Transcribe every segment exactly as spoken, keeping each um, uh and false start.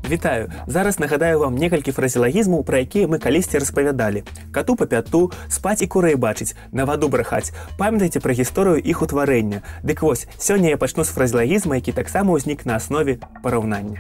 Вітаю! Зараз нагадаю вам некалькі фразеологізмаў, пра якія мы калісьці распавядалі. Кату па пяту, спаць і курэй бачыць, на ваду брахаць. Памятайце пра гісторыю іх утварэння. Дык вось, сёння я пачну з фразеологізма, які таксама ўзнік на аснове параўнання.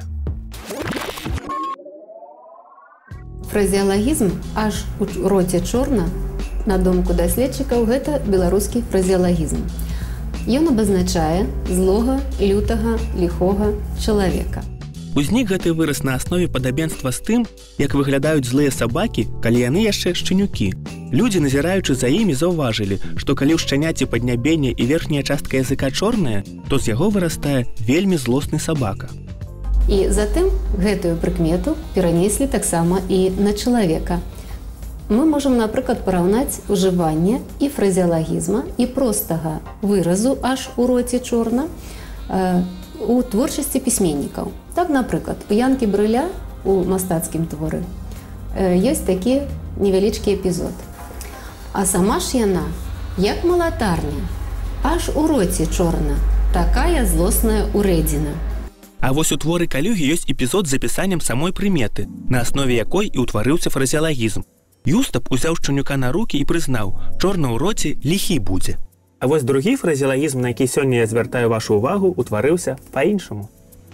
Фразеологізм «аж у роце чорна», на думку даследчыкаў, гэта беларускі фразеологізм. Ён абазначае злога, лютага, ліхога чалавека. Узнік гэты выраз на аснове падабенства з тым, як выглядаюць злыя сабакі, калі яны яшчэ шчанюкі. Людзі, назіраючы за імі, заўважылі, што калі ў шчаняці паднябення і верхняя частка языка чорная, то з яго вырастае вельмі злосны сабака. І затым гэтую прыкмету перанеслі таксама і на чалавека. Мы можам, напрыклад, параўнаць ужыванне і фразеологізма, і простага выразу «аж у роце чорна» у творчасці пісьменнікаў. Так, напрыклад, у Янкі Брыля у мастацкім творы ёсць такі невялічкі эпізод. А сама ж яна, як малатарня, аж у роце чорна, такая злосная урэдзіна. А вось у творы Калюгі ёсць эпізод з запісаннем самой прыметы, на аснове якой і ўтварыўся фразеологізм. Юстап узяў шчанюка на рукі і прызнаў, чорна ў роце ліхі будзе. А вось другі фразеологізм, на які сёння я звяртаю вашу ўвагу, утварыўся па-іншаму.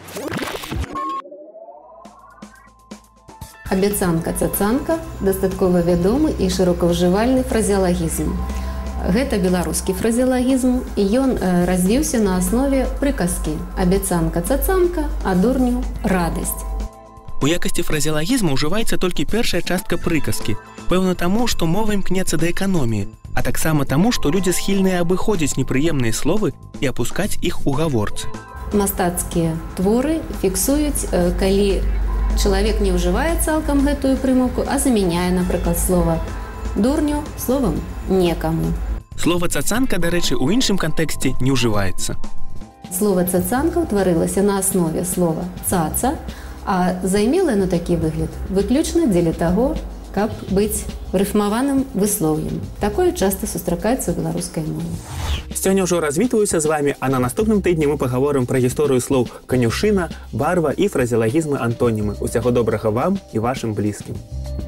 Абяцанка-цацанка – дастаткова вядомы і шырокаўжывальны фразеологізм. Гэта беларускі фразеологізм, і ён развіўся на аснове прыказкі «абяцанка-цацанка, а дурню – радасць». У якасці фразеологізма ўжываецца толькі першая частка прыказкі, пэўна таму, што мова імкнецца да эканоміі, а таксама таму, што людзі схільныя абыходзіць непрыемныя словы і апускаць іх у гаворцы. Мастацкія творы фіксуюць, калі чалавек не ўжывае цалкам гэтую прымаўку, а замяняе, напрыклад, слова «дурню» словам «некаму». Слова «цацанка», дарэчы, у іншым кантэксце не ўжываецца. Слова «цацанка» ўтварылася на аснове слова «цаца», а займела на такі выгляд выключна дзеля таго, каб быць рыфмаваным выслоўем. Такое часта сустракаецца ў беларускай мове. Сёння ўжо развітваюся з вамі, а на наступным тыдні мы пагаворым пра гісторыю слоў канюшына, барва і фразеологізмы антонімы. Усяго добрага вам і вашым блізкім.